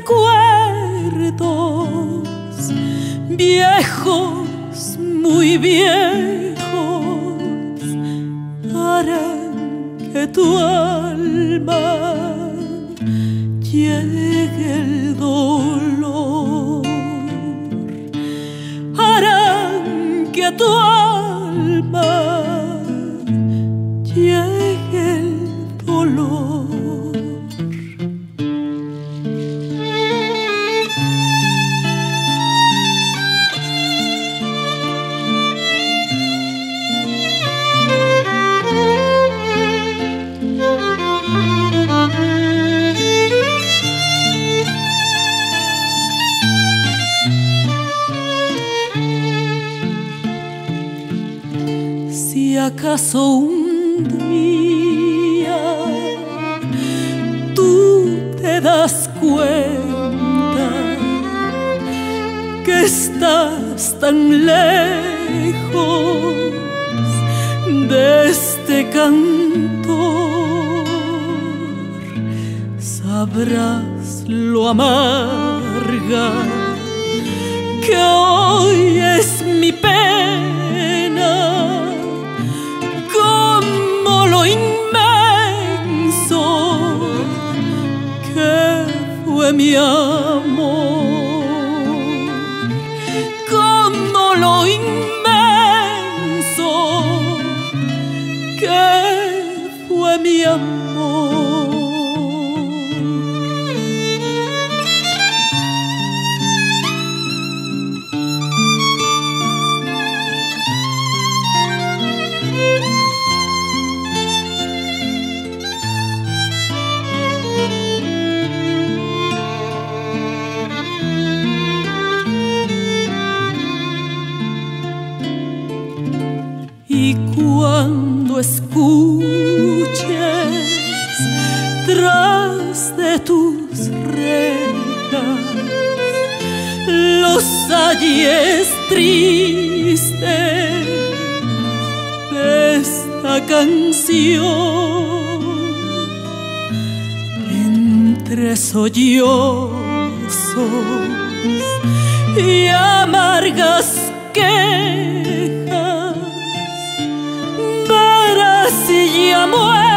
recuerdos viejos, muy viejos, harán que tu alma llegue el dolor, harán que tu alma llegue el dolor. Si acaso un día tú te das cuenta que estás tan lejos de este cantor, sabrás lo amarga que hoy es mi pena, como lo inmenso que fue mi amor, como lo inmenso que fue mi amor. Y cuando escuches tras de tus rejas los ayes tristes de esta canción, entre sollozos y amargas quejas, si ya muero